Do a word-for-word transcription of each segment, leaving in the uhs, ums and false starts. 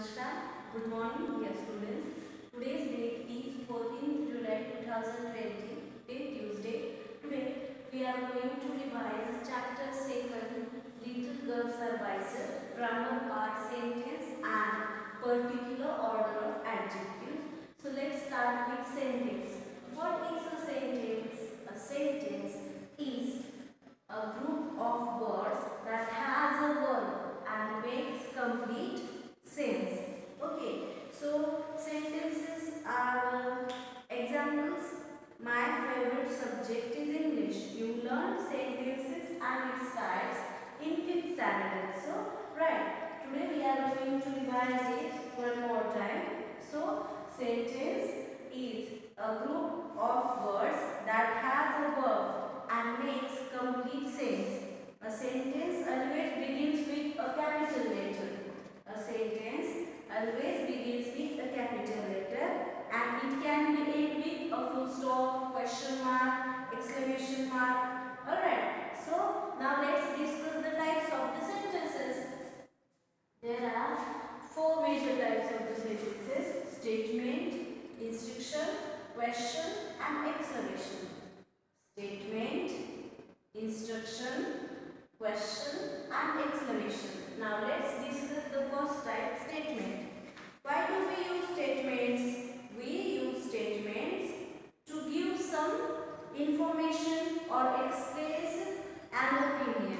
Namaskar. Good morning, dear students. Today's date is fourteenth July two thousand twenty, day Tuesday. Today we are going to revise chapter second, Little Girl Survival, grammar part, sentence and particular order of adjectives. So let's start with sentence. What is a sentence? A sentence is a group of words that has a verb and makes complete sense. Okay, so sentences are uh, examples. My favorite subject is English. You learn sentences and its types in fifth standard. So, right, today we are going to revise it one more time. So, sentence is a group of words that has a verb and makes complete sense. A sentence always begins with a capital letter. A sentence always begins with a capital letter and it can be ended with a full stop, question mark, exclamation mark. Alright, so now let's discuss the types of the sentences. There are four major types of the sentences: statement, instruction, question and exclamation. Statement, instruction, question and exclamation. Now let's discuss the first type, statement. Why do we use statements? We use statements to give some information or express an opinion.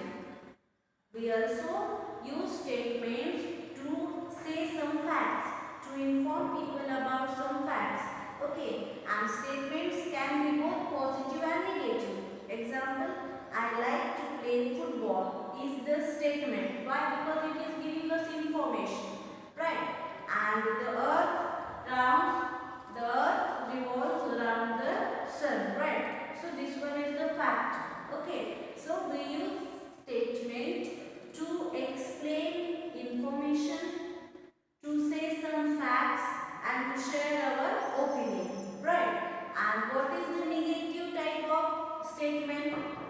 We also use statements to say some facts, to inform people about some facts. Okay, and statements can be both positive and negative. Example, I like to play football is the statement. Why? Because it is giving us information, right? And the earth rounds, the earth revolves around the sun, right? So this one is the fact. Okay, so we use statement to explain information, to say some facts and to share our opinion, right? And what is the negative type of statement?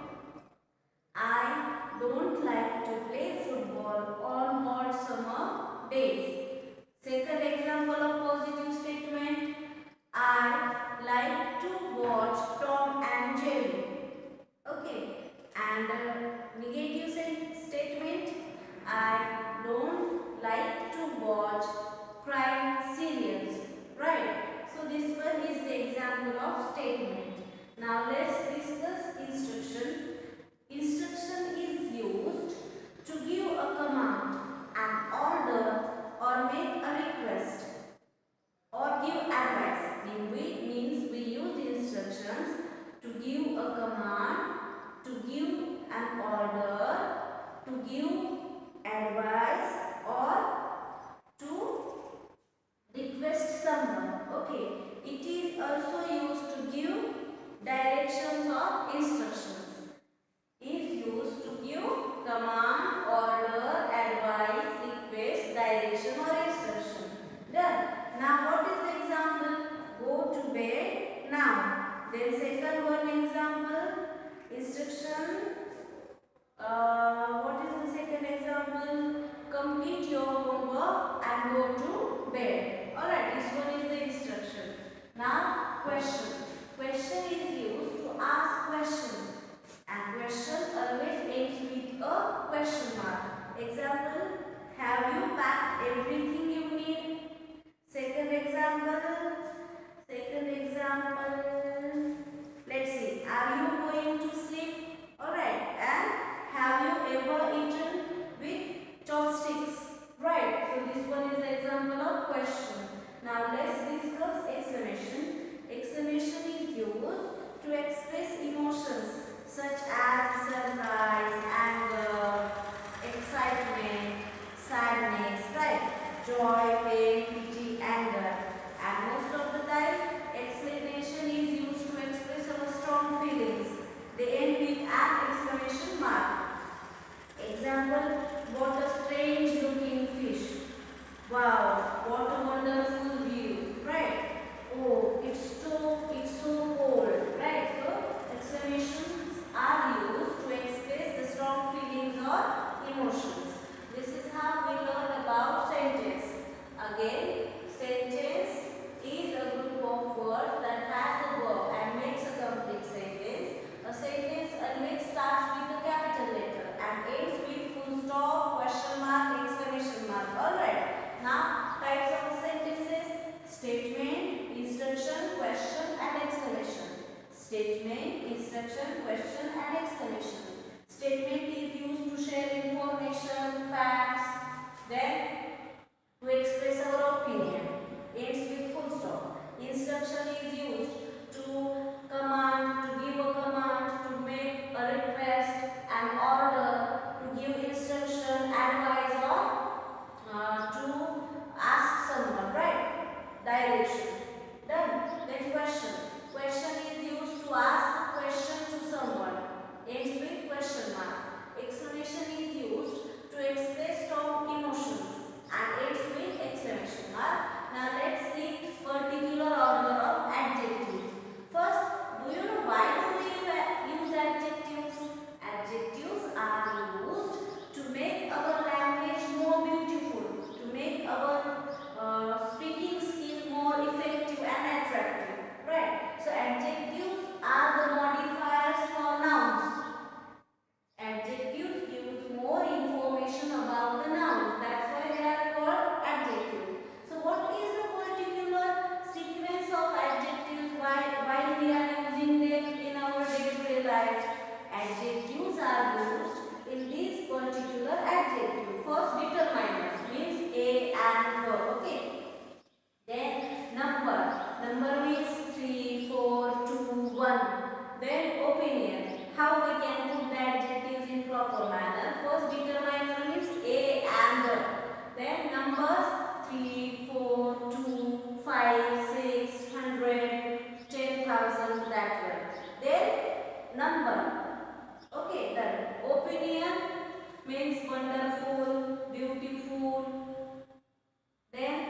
I don't like to play football on hot summer days. Second example of positive statement, I like to watch Tom and Jerry. Okay, and uh, negative statement, I don't like to watch crime serials. Right, so this one is the example of statement. Now let's discuss instruction. Instruction is used to give a command, an order or make a request or give advice. It means we use instructions to give a command, to give an order, to give advice or to request someone. Okay, it is also used to give directions or instructions. Is used to give command, order, advice, request, direction or instruction. Done. Now what is the example? Go to bed now. Then second one example, instruction. Uh, what is the second example? Complete your homework and go to bed. Alright, this one is the instruction. Now question. Question is used to ask questions. And question always ends with a question mark. Example, have you packed everything you need? Second example, second example, let's see, are you going to sleep? Alright, and have you ever eaten with chopsticks? Right, so this one is the example of question. Now let's discuss exclamation. Exclamation is used to express emotions such as surprise, anger, excitement, sadness, right? Joy, pain, pity, anger. And three, four, two, five, six, hundred, ten thousand, that one. Then number. Okay, then opinion means wonderful, beautiful, then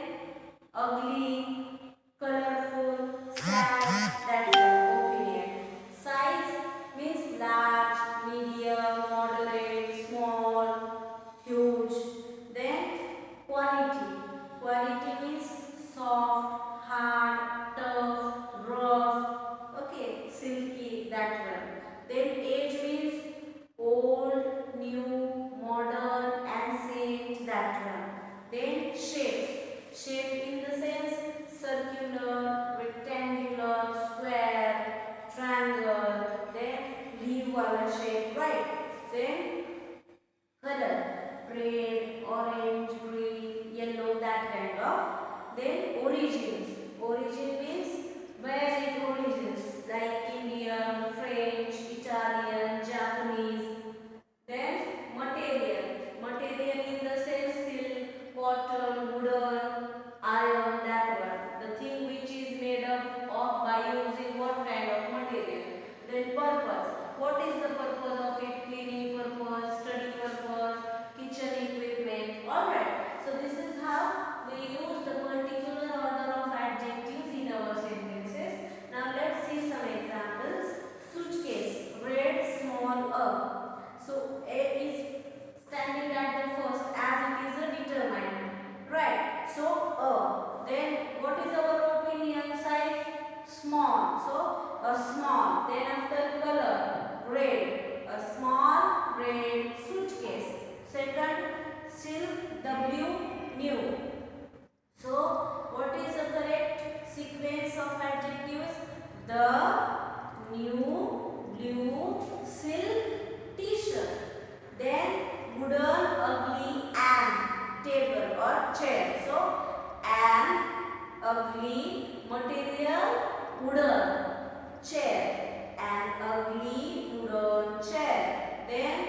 ugly, colorful, sad, that's the opinion. Size means large, medium, moderate, small, huge. Then quality. Quality means soft, hard, tough, rough, okay, silky, that one. Then age means old, new, modern, ancient, that one. Then shape. Shape in the sense circular, rectangular, square, triangle, then leaf wala shape, right? Then color, red, orange, green, yellow, that kind of. Then origins. Origin means where it origins, like Indian, French, Italian, Japanese. Then material. Material in the sense silk, cotton, wooden, iron, that one. The thing which is made up of by using what kind of material. Then purpose. What is the purpose of it? Cleaning purpose, study purpose, kitchen equipment. Alright. So this is how we use the particular order of adjectives in our sentences. Now let's see some examples. Suitcase. Red, small, a. So A is standing at the first as it is a determinant. Right. So a. Then what is our opinion? Size? Small. So a small. Then after color, red. A small red suitcase. Second, silk, W, new. So what is the correct sequence of adjectives? The new blue silk t-shirt. Then wooden, ugly, and table or chair. So an ugly material, wooden chair, an ugly wooden chair. Then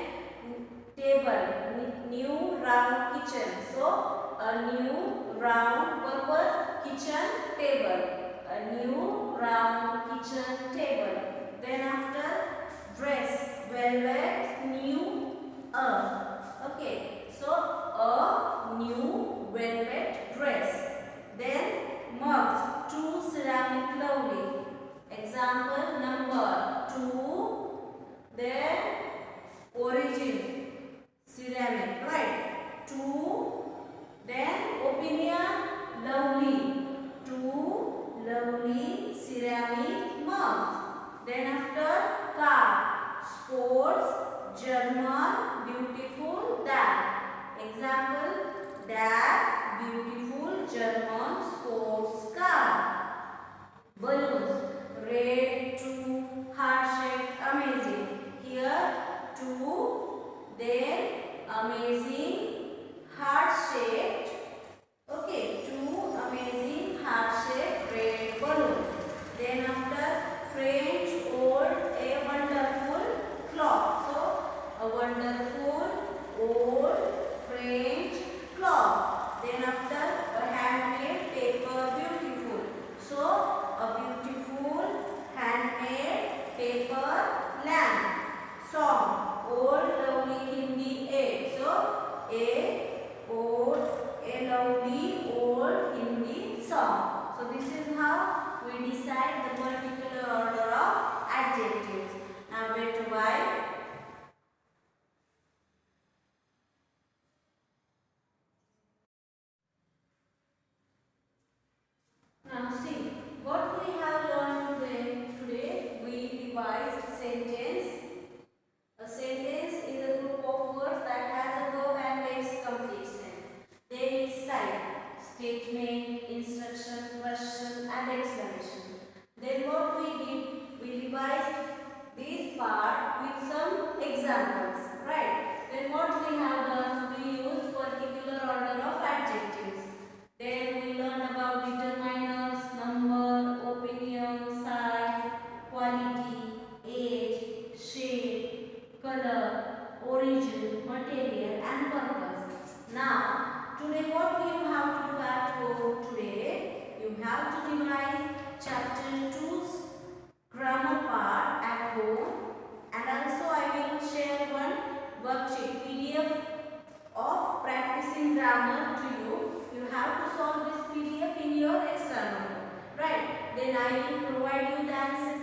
table, new round kitchen. So a new round purpose kitchen table. A new round kitchen table. Then after dress, velvet, new, a. Okay, so a new velvet dress. Then mugs, two ceramic lovely. Example number two. Then origin, ceramic, right? Two. Then opinion, lovely. Two lovely ceramic mugs. Then after car, sports, German, beautiful, that. Example, that beautiful German sports car. Balloons, red, two, heart-shaped, amazing. Here, two, then amazing, heart-shaped. Okay, two amazing heart-shaped red balloon. Then after French old, a wonderful clock. So a wonderful old French clock. Then after a handmade paper, beautiful. So a beautiful handmade paper lamp. Song, old lovely Hindi a. So a old, a lovely old Hindi song. So this is how we decide the particular order of adjectives. Now wait a while. Now see, what we have learned today, today we revised sentence. A sentence is a group of words that has a verb and makes complete sense. Then its type, statement, instruction, question and explanation. Then grammar to you. You have to solve this P D F in your extra notebook. Right. Then I will provide you the answer